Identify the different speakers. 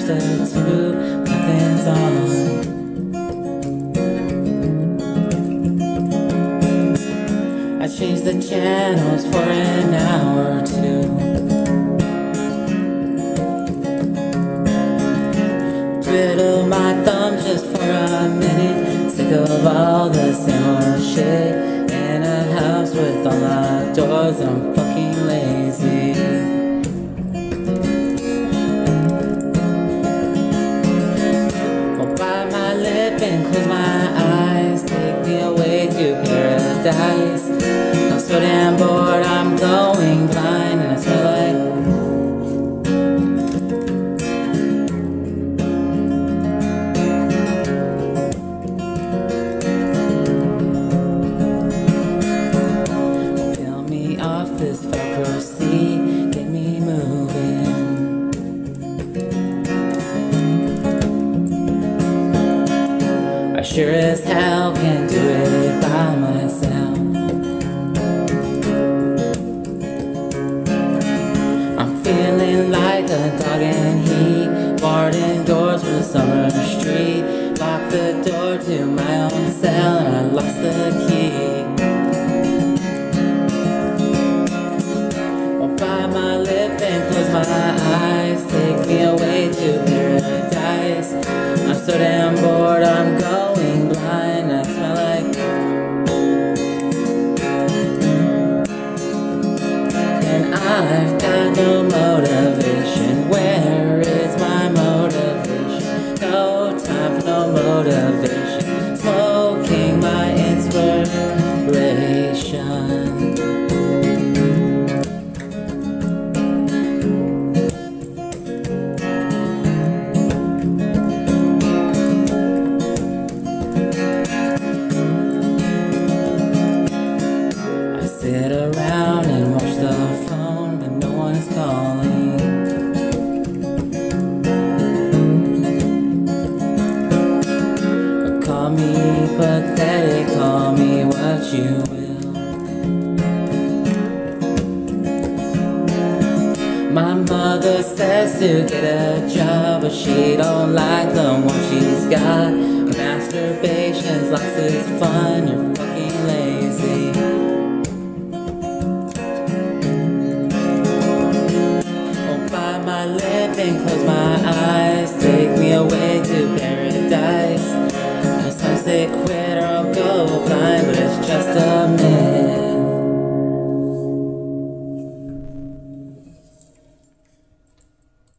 Speaker 1: substitute, nothing's on. I changed the channels for an hour or two. Twiddle my thumbs just for a minute. Sick of all the same old shit. In a house with all locked doors, I'm fucking lazy. I'll bite my lip and close my eyes. Take me away to paradise. I'm so damn bored, I'm going blind, and I smell like this Velcro seat, get me moving. I sure as hell can't do it by myself. I'm feeling like a dog in heat, barred indoors with a summer street. Locked the door to my own cell and I lost the key. Bite my lip and close my eyes. Take me away to paradise. I'm so damn bored, I'm going blind. I smell like, and I've got no motivation. Where is my motivation? No time for no motivation. Smoking my inspiration. Sit around and watch the phone, but no one is calling. Call me pathetic, call me what you will. My mother says to get a job, but she don't like the one she's got. Masturbation's lots of fun, you're fucking lazy. My lip and close my eyes.